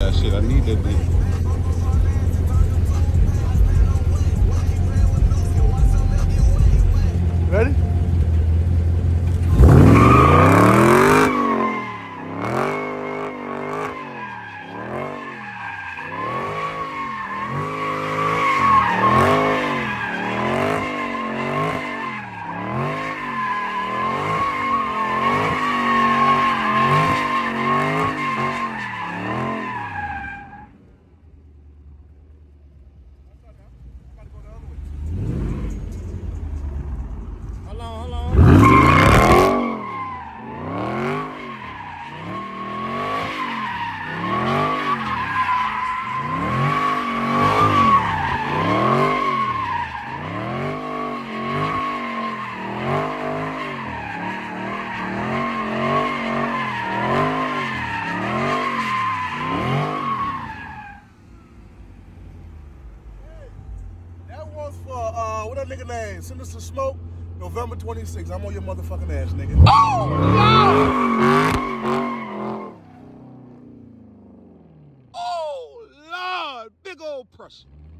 that shit. I need that dick. Ready? What that nigga name? Send us some smoke. November 26th. I'm on your motherfucking ass, nigga. Oh, Lord! Oh, Lord! Big old pressure.